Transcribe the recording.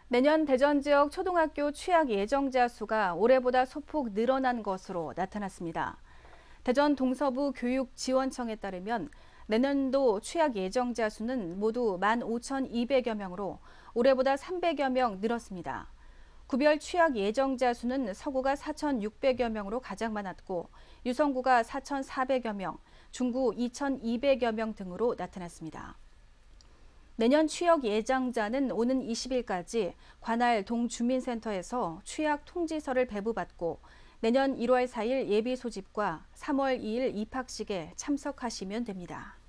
내년 대전 지역 초등학교 취약 예정자 수가 올해보다 소폭 늘어난 것으로 나타났습니다. 대전 동서부 교육지원청에 따르면 내년도 취약 예정자 수는 모두 15,200여 명으로 올해보다 300여 명 늘었습니다. 구별 취약 예정자 수는 서구가 4,600여 명으로 가장 많았고 유성구가 4,400여 명, 중구 2,200여 명 등으로 나타났습니다. 내년 취약 예정자는 오는 20일까지 관할 동주민센터에서 취약 통지서를 배부받고 내년 1월 4일 예비 소집과 3월 2일 입학식에 참석하시면 됩니다.